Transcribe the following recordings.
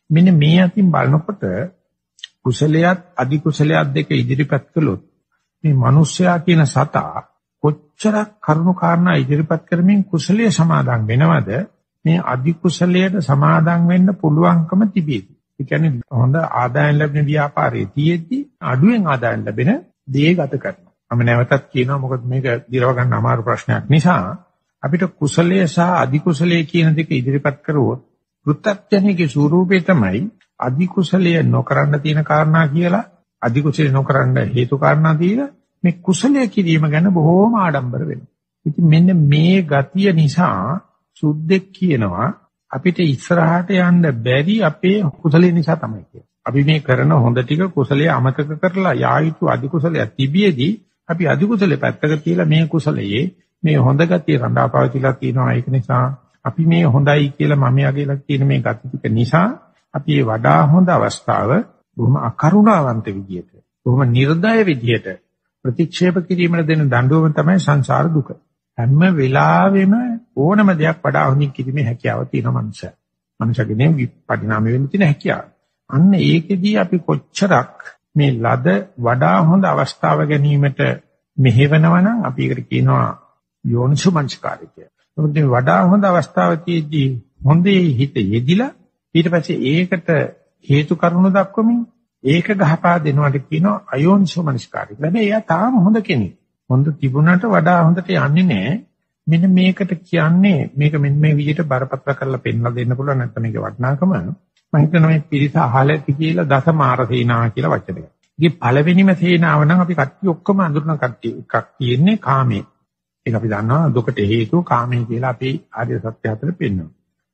මෙන්න මේ අතින් බලනකොට කුසලයක් අධි කුසලයක් දෙක ඉදිරිපත් කළොත් මේ මිනිස්සයා කියන සතා කොච්චරක් කරුණු කාරණා ඉදිරිපත් කරමින් කුසලයේ සමාදන් වෙනවද මේ අධි කුසලයට සමාදන් වෙන්න පුළුවන්කම තිබෙති. ඒ කියන්නේ හොඳ ආදායම් ලැබෙන ව්‍යාපාරයේ තියෙද්දි අඩුවෙන් ආදායම් ලැබෙන දේ ගත කරනවා. මම නැවතත් කියනවා මොකද මේක දිරව ගන්න අමාරු ප්‍රශ්නයක් නිසා අපිට කුසලයේ සහ අධි කුසලයේ කියන දෙක ඉදිරිපත් කරුවොත් වෘත්තඥයේ ස්වරූපේ තමයි අධි කුසලයේ නොකරන්න තියෙන කාරණා කියලා අධි කුසලයේ නොකරන්න හේතු කාරණා දීලා මේ කුසලයේ කිරීම ගැන බොහෝම ආඩම්බර වෙනවා. ඉතින් මෙන්න මේ ගතිය නිසා සුද්ධෙක් කියනවා අපිට ඉස්සරහට යන්න බැරි අපේ කුසලයේ නිසා තමයි කියන්නේ. අපි මේ කරන හොඳ ටික කුසලයේ අමතක කරලා යා යුතු අධි කුසලයක් තිබියදී අපි අධි කුසලයේ පැත්තක තියලා මේ කුසලයේ මේ හොඳ ගතිය රඳාපවතිලා තියෙනවා. ඒක නිසා අපි මේ හොඳයි කියලා මම යගේලා කියන මේ ගති ටික නිසා අපි මේ වඩා හොඳ අවස්ථාව බොහොම අකරුණාවන්ත විදියට බොහොම නිර්දය විදියට ප්‍රතික්ෂේප කිරීමට දෙන දඬුවම තමයි සංසාර දුක. හැම වෙලාවෙම ඕනම දෙයක් වඩා හොඳින් කිරීමේ හැකියාව තියෙන මනුස්සය. මනුෂ්‍යකෙනේ විපරිණාම වෙන්න තියෙන හැකියාව. අන්න ඒකෙදී අපි කොච්චරක් මේ ලද වඩා හොඳ අවස්ථාව ගැනීමට මෙහෙවනවා නම් අපි ඒකට කියනවා යෝනිසුමංස්කාරය කියලා. මොකද මේ වඩා හොඳ අවස්ථාව තියෙද්දී හොඳේ හිත යෙදිලා ඊට පස්සේ ඒකට හේතු කරුණු දක්වමින් ඒක ගහපා දෙනවට කියනවා අයෝනිසුමංස්කාරය. හැබැයි එයා තාම හොඳ කෙනෙක්. හොඳ තිබුණාට වඩා හොඳට යන්නේ නැහැ. මෙන්න මේකට කියන්නේ මේක මෙන්න මේ විදිහට බරපතල කරලා පෙන්වලා දෙන්න පුළුවන් නැත්නම් මේක වටිනාකම මම හිතනවා මේ පිරිස අහලා ඇති කියලා දසමාර සේනාව කියලා වචනයක්. ඉතින් පළවෙනිම සේනාව නම් අපි කට්ටිය ඔක්කොම අඳුරන කට්ටිය එකක් තියෙන්නේ කාමයේ. ඒක අපි දන්නවා දුකට හේතුව කාමයේ කියලා අපි ආර්ය සත්‍ය හතර පෙන්වනවා.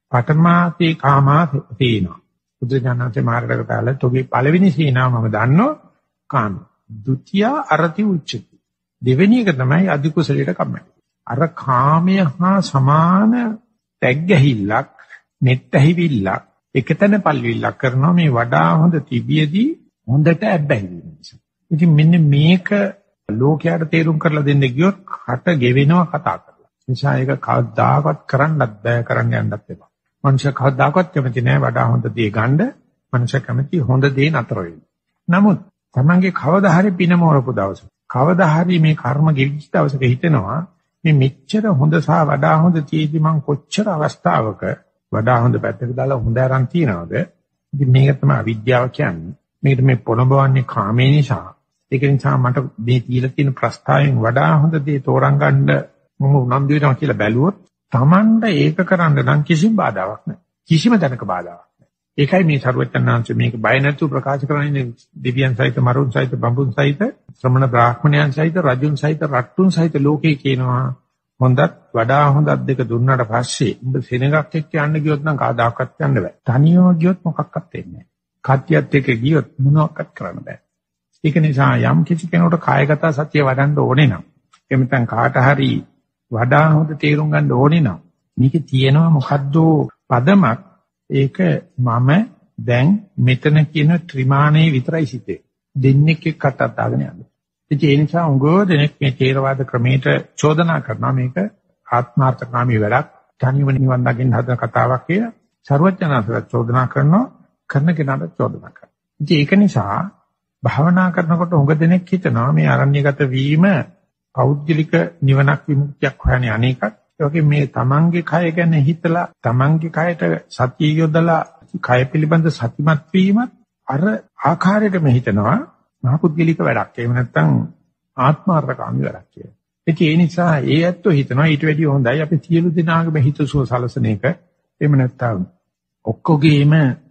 පඨමාසේ කාමා සේනා. බුදුජානකේ මාර්ගකට ආලා තෝගේ පළවෙනි සේනාව මම දන්නවා කාම. ဒုတိ ය අරති උච්චති. දෙවෙනි එක තමයි අධි කුසලයට කම්මැලි. අර කාමය හා සමාන තැග්ගැහිල්ලක්, මෙත්තැහිවිල්ලක්, එකතැන පල්විල්ලක් කරනවා මේ වඩා හොඳ තිබියදී හොඳට ඇබ්බැහි වෙන නිසා. ඉතින් මෙන්න මේක ලෝකයට තේරුම් කරලා දෙන්න ගියොත් කට ගෙවෙනවා කතා කරලා. නිසා ඒක කවදාකවත් කරන්නත් බෑ, කරන්න යන්නත් එපා. මනුෂ්‍ය කවදාකවත් කැමති නෑ වඩා හොඳ දේ ගන්න. මනුෂ්‍ය කැමති හොඳ දේ නතර වෙන්න. නමුත් තමන්ගේ කවදා හරි පින මෝරපු දවසක කවදා හරි මේ කර්ම ගෙවිච්ච දවසක හිතෙනවා මේ මෙච්චර හොඳ සහ වඩා හොඳ තියෙදි මං කොච්චර අවස්ථාවක වඩා හොඳ පැත්තක දාලා හොඳ අරන් තියනවද? ඉතින් මේක තමයි අවිද්‍යාව කියන්නේ. මේකට මේ පොළඹවන්නේ කාමේ නිසා. ඒක නිසා මට මේ තියලා තියෙන ප්‍රස්තාවයෙන් වඩා හොඳ දේ තෝරන් ගන්න මම උනන්දු වෙනවා කියලා බැලුවොත් Tamanda ඒක කරන්න නම් කිසිම බාධාවක් නැහැ. කිසිම තැනක බාධාවක් නැහැ. ඒකයි මේ සරුවචනාංශ මේක බය නැතුව ප්‍රකාශ කරන්නේ දෙවියන් සහිත මරුන් සහිත බඹුන් සහිත ශ්‍රමණ බ්‍රාහ්මණයන් සහිත රජුන් සහිත රට්ටුන් සහිත ලෝකේ කියනවා හොඳත් වඩා හොඳත් දෙක දුන්නාට පස්සේ උඹ සෙනගක් එක්ක යන්න ගියොත් නම් කවදාකවත් යන්න බෑ. තනියම ගියොත් මොකක්වත් වෙන්නේ නැහැ. කට්ටියත් එක්ක ගියොත් මොනවක්වත් කරන්න බෑ. ඒක නිසා යම් කිසි කෙනෙකුට කායගත සතිය වඩන්න ඕනේ නම් එමෙතන කාට හරි වඩා හොඳ තේරුම් ගන්න ඕනේ නම් මේකේ තියෙනවා මොකද්ද පදමක් ඒක මම දැන් මෙතන කියන ත්‍රිමාණයේ විතරයි සිටේ. දෙන්නෙක් එක්කට අදාගෙන යනවා. ඒ නිසා උගෝ දෙනෙක් මේ ථේරවාද ක්‍රමයට චෝදනා කරනවා මේක ආත්මාර්ථකාමී වැඩක්. තනියම නිවන් දකින්න හදන කතාවක් කියලා සර්වඥාන්සලා චෝදනා කරනවා කරන කෙනාට චෝදනා කරනවා. ඒක නිසා භාවනා කරනකොට උග දෙනෙක් හිතනවා මේ අරණ්‍යගත වීම පෞද්ගලික නිවනක් විමුක්තියක් හොයන්නේ අනේකක්. ඒ වගේ මේ තමන්ගේ කය ගැන හිතලා තමන්ගේ කයට සතිය යොදලා කය පිළිබඳ සතිමත් වීමත් අර ආකාරයටම හිතනවා මහපුද්ගලික වැඩක්. එහෙම නැත්නම් ආත්මාර්ථකාමී වැඩක් කියලා. ඒ නිසා ඒ ඇත්තෝ හිතනවා ඊට වැඩිය හොඳයි අපි සියලු දෙනාගේම හිතසුව සලසන එක. එහෙම නැත්නම් ඔක්කොගේම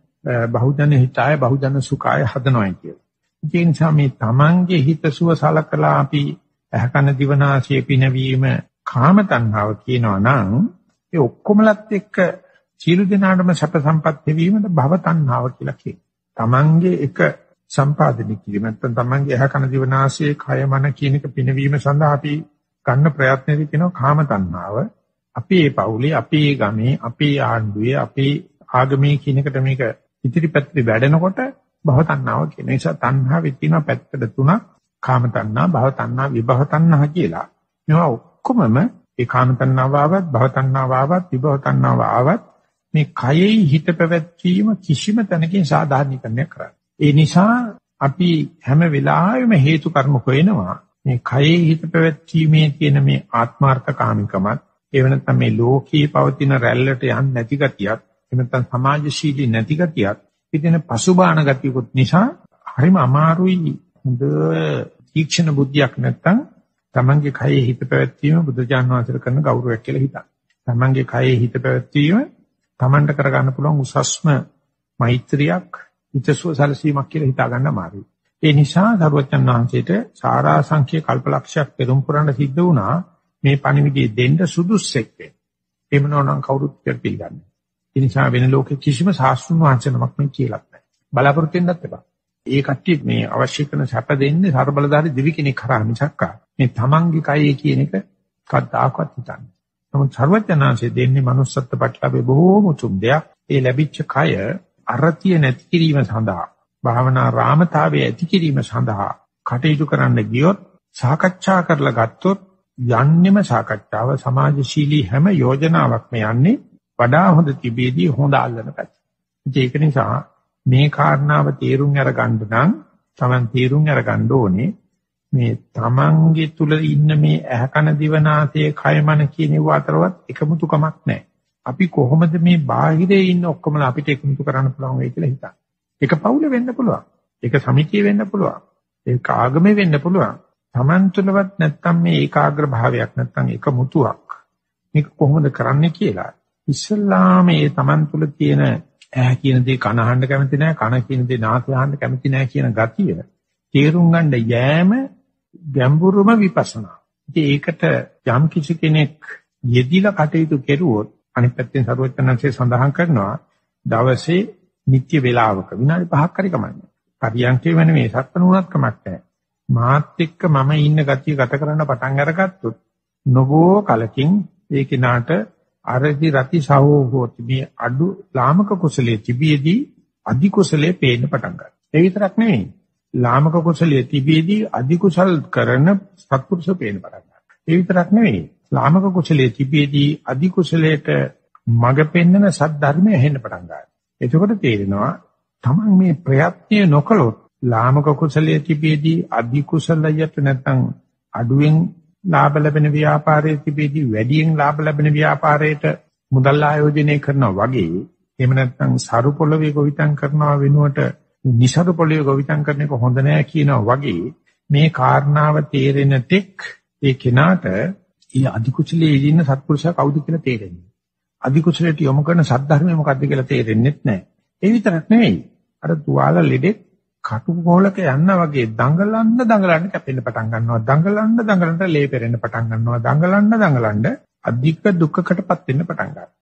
බහුජන හිතාය බහුජන සුඛාය හදනවායි කියලා. ඒ නිසා මේ තමන්ගේ හිතසුව සලකලා අපි ඇහැකන දිවනාශයේ පිනවීම කාම තණ්හාව කියනවා නම් ඒ ඔක්කොමලත් එක්ක සියලු දෙනාටම සැප සම්පත් ලැබීමට භව තණ්හාව කියලා කියනවා. තමන්ගේ එක සම්පාදනය කිරීම නැත්නම් තමන්ගේ ඇහැකන දිවනාශයේ කය මන කියන එක පිනවීම සඳහා අපි ගන්න ප්‍රයත්නදී කියනවා කාම තණ්හාව. අපි මේ පවුලේ, අපි මේ ගමේ, අපි ආණ්ඩුවේ, අපි ආගමේ කියන එකට මේක ඉදිරිපැත්තේ වැඩෙනකොට භව තණ්හාව කියන නිසා තණ්හාවෙ තියෙන පැත්තට තුනක් කාම තණ්හා, භව තණ්හා, විභව තණ්හා කියලා. මේවා ඔක්කොමම ඒ කාම තණ්හාව ආවත්, භව තණ්හාව ආවත්, විභව තණ්හාව ආවත් මේ කයෙහි හිත පැවැත්වීම කිසිම තැනකින් සාධාරණීකරණය කරන්නේ. ඒ නිසා අපි හැම වෙලාවෙම හේතු කර්ම හොයනවා. මේ කයෙහි හිත පැවැත්වීමේ තියෙන මේ ආත්මార్థකාමිකමත්, ඒ වෙනත්නම් මේ ලෝකයේ පවතින රැල්ලට යන්නේ නැති ගතියක්, එහෙම නැත්නම් සමාජශීලී නැති ගතියක්, ඉතින් පසුබාන ගතියකුත් නිසා හරිම අමාරුයි. හොඳ තීක්ෂණ බුද්ධියක් නැත්නම් තමන්ගේ කයෙහි හිත පැවැත්වීම බුදුජාණන් වහන්සේට කරන ගෞරවයක් කියලා හිතන්න. තමන්ගේ කයෙහි හිත පැවැත්වීම තමන්ට කරගන්න පුළුවන් උසස්ම මෛත්‍රියක්, හිතසුව සැලසීමක් කියලා හිතා ගන්න අමාරුයි. ඒ නිසා සරුවචන් වහන්සේට සාරාංශකයේ කල්පලක්ෂයක් පෙරම් පුරන්න සිද්ධ වුණා මේ පණිවිඩය දෙන්න සුදුස්සෙක් වෙන්න. එහෙම නොනම් කවුරුත් පිළිගන්නේ. ඒ නිසා වෙන ලෝකෙ කිසිම සාස්ෘණ වංශනමක් මේ කියලා නැහැ. බලාපොරොත්තු වෙන්නත් එපා. ඒ කට්ටිය මේ අවශ්‍ය කරන සැප දෙන්නේ ਸਰබලධාරී දිවි කෙනෙක් කරා මිසක් මේ තමන්ගේ කයේ කියන එක කවදාකවත් හිතන්නේ. නමුත් සර්වඥාන්සේ දෙන්නේ manussත්ත්ව ප්‍රතිලාභේ බොහෝම උතුම් දෙයක්. ඒ ලැබිච්ච කය අරතිය නැති කිරීම සඳහා, භාවනා රාමතාවයේ ඇති කිරීම සඳහා කටයුතු කරන්න ගියොත්, සාකච්ඡා කරලා ගත්තොත් යන්නෙම සාකච්ඡාව සමාජශීලී හැම යෝජනාවක්ම යන්නේ වඩා හොඳ තිබෙදී හොඳ අල්ලන පැත්ත. ඒක නිසා මේ කාරණාව තේරුම් අරගන්න නම් Taman තේරුම් අරගන්න ඕනේ මේ Tamanගේ තුල ඉන්න මේ ඇහ කන දිව නාසය කය මන කියන ඒවා අතරවත් එකමුතුකමක් නැහැ. අපි කොහොමද මේ බාහිරේ ඉන්න ඔක්කොම අපිට එකමුතු කරන්න පුළුවන් වෙයි කියලා හිතන්න. ඒක පවුල වෙන්න පුළුවන්. ඒක සමිතිය වෙන්න පුළුවන්. ඒක ආගමේ වෙන්න පුළුවන්. Taman තුලවත් නැත්තම් මේ ඒකාග්‍ර භාවයක් නැත්තම් එකමුතුවක්. මේක කොහොමද කරන්නේ කියලා ඉස්සල්ලාම මේ Taman තුල තියෙන ඇහ කියන දේ කන අහන්න කැමති නැහැ, කන කියන දේ නාසය අහන්න කැමති නැහැ කියන ගතිය තේරුම් ගන්න යෑම ගැඹුරුම විපස්සනා. ඉතින් ඒකට යම් කිසි කෙනෙක් යෙදිලා කටයුතු කෙරුවොත් අනිත් පැත්තෙන් සරුවචනංශය සඳහන් කරනවා දවසේ නිත්‍ය වේලාවක විනාඩි 5ක් හරි කමන්නේ. පරියන්කේ වෙන මේ සත්පනුණක් කමක් නැහැ. මාත් එක්ක මම ඉන්න ගතිය ගත කරන්න පටන් අරගත්තොත් නොබෝ කලකින් ඒ කෙනාට අරදි රති සහෝහෝති මේ අඩු ලාමක කුසලයේ තිබියදී අධි කුසලයේ පේන්න පටන් ගන්නවා. ඒ විතරක් නෙවෙයි. ලාමක කුසලයේ තිබියදී අධි කුසල් කරන සත්පුරුෂ පේන්න පටන් ගන්නවා. ඒ විතරක් නෙවෙයි. ලාමක කුසලයේ තිබියදී අධි කුසලයට මඟ පෙන්වන සත් ධර්මය ඇහෙන්න පටන් ගන්නවා. එතකොට තේරෙනවා තමන් මේ ප්‍රයත්නය නොකළොත් ලාමක කුසලයේ තිබියදී අධි කුසලයට නැත්නම් අඩුවෙන් ලාභ ලැබෙන ව්‍යාපාරයේ තිබෙදී වැඩියෙන් ලාභ ලැබෙන ව්‍යාපාරයට මුදල් ආයෝජනය කරනවා වගේ, එහෙම නැත්නම් සරු පොළවේ ගොවිතැන් කරනවා වෙනුවට නිසරු පොළවේ ගොවිතැන් කරන එක හොඳ නෑ කියනවා වගේ මේ කාරණාව තේරෙන තෙක් ඒ කෙනාට ඊ අධිකුසලයේ ඉන්න සත්පුරුෂයා කවුද කියලා තේරෙන්නේ. අධිකුසලයට යොමු කරන සද්ධර්මය මොකක්ද කියලා තේරෙන්නේ නැහැ. ඒ විතරක් නෙවෙයි. අර තුවාල ලෙඩෙක් කටුකොලක යන්න වගේ දඟලන්න කැපෙන්න පටන් ගන්නවා. දඟලන්න ලේ පෙරෙන්න පටන් ගන්නවා. දඟලන්න අධික දුක්ඛකටපත් වෙන්න පටන් ගන්නවා.